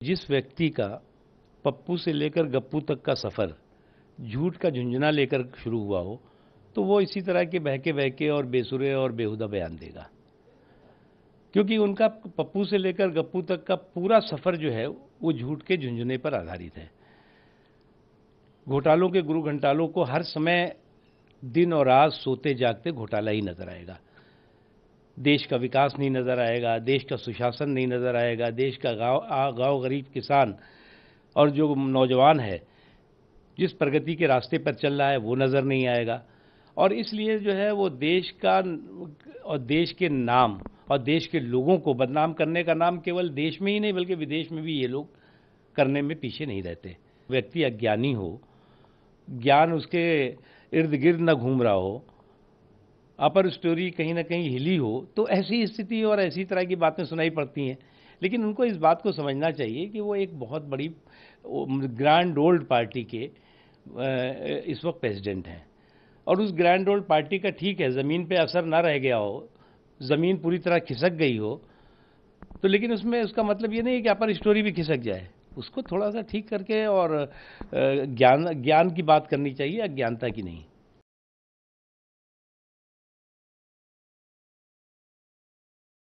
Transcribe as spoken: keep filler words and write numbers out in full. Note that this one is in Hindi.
जिस व्यक्ति का पप्पू से लेकर गप्पू तक का सफर झूठ का झुंझुना लेकर शुरू हुआ हो, तो वो इसी तरह के behki-behki और बेसुरे और बेहुदा बयान देगा, क्योंकि उनका पप्पू से लेकर गप्पू तक का पूरा सफर जो है वो झूठ के झुंझुने पर आधारित है। घोटालों के गुरु घंटालों को हर समय दिन और रात सोते जागते घोटाला ही नजर आएगा। देश का विकास नहीं नजर आएगा, देश का सुशासन नहीं नजर आएगा, देश का गांव गांव गरीब किसान और जो नौजवान है जिस प्रगति के रास्ते पर चल रहा है वो नजर नहीं आएगा। और इसलिए जो है वो देश का और देश के नाम और देश के लोगों को बदनाम करने का नाम केवल देश में ही नहीं बल्कि विदेश में भी ये लोग करने में पीछे नहीं रहते। व्यक्ति अज्ञानी हो, ज्ञान उसके इर्द गिर्द न घूम रहा हो, अपर स्टोरी कहीं ना कहीं हिली हो, तो ऐसी स्थिति और ऐसी तरह की बातें सुनाई पड़ती हैं। लेकिन उनको इस बात को समझना चाहिए कि वो एक बहुत बड़ी ग्रैंड ओल्ड पार्टी के इस वक्त प्रेसिडेंट हैं, और उस ग्रैंड ओल्ड पार्टी का ठीक है ज़मीन पे असर ना रह गया हो, ज़मीन पूरी तरह खिसक गई हो, तो लेकिन उसमें उसका मतलब ये नहीं है कि अपर स्टोरी भी खिसक जाए। उसको थोड़ा सा ठीक करके और ज्ञान ज्ञान की बात करनी चाहिए, अज्ञानता की नहीं।